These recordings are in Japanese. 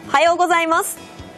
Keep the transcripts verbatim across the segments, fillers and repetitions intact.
おはようございます。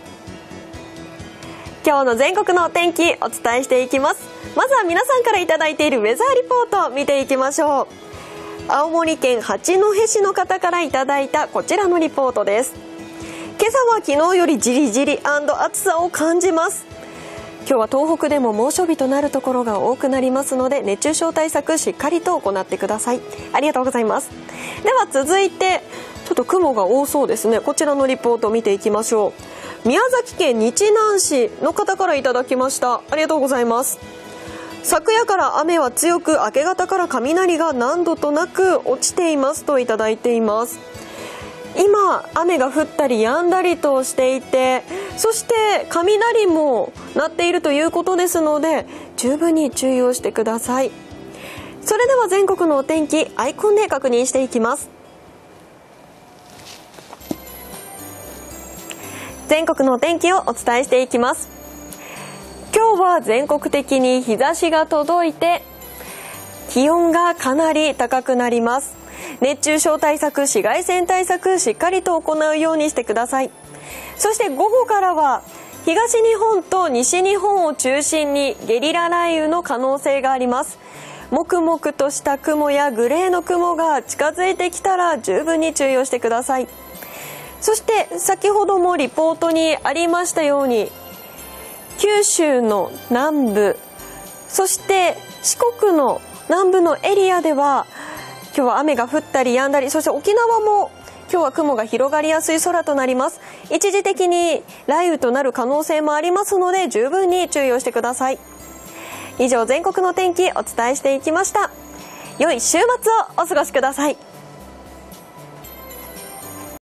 今日の全国のお天気お伝えしていきます。まずは皆さんからいただいているウェザーリポートを見ていきましょう。青森県八戸市の方からいただいたこちらのリポートです。今朝は昨日よりじりじり&暑さを感じます。今日は東北でも猛暑日となるところが多くなりますので、熱中症対策しっかりと行ってください。ありがとうございます。では続いて、ちょっと雲が多そうですね。こちらのリポートを見ていきましょう。宮崎県日南市の方からいただきました。ありがとうございます。昨夜から雨は強く、明け方から雷が何度となく落ちていますといただいています。今雨が降ったり止んだりとしていて、そして雷も鳴っているということですので、十分に注意をしてください。それでは全国のお天気アイコンで確認していきます。全国のお天気をお伝えしていきます。今日は全国的に日差しが届いて、気温がかなり高くなります。熱中症対策、紫外線対策しっかりと行うようにしてください。そして午後からは東日本と西日本を中心にゲリラ雷雨の可能性があります。もくもくとした雲やグレーの雲が近づいてきたら十分に注意をしてください。そして先ほどもリポートにありましたように、九州の南部、そして四国の南部のエリアでは今日は雨が降ったり止んだり、そして沖縄も今日は雲が広がりやすい空となります。一時的に雷雨となる可能性もありますので、十分に注意をしてください。以上、全国の天気お伝えしていきました。良い週末をお過ごしください。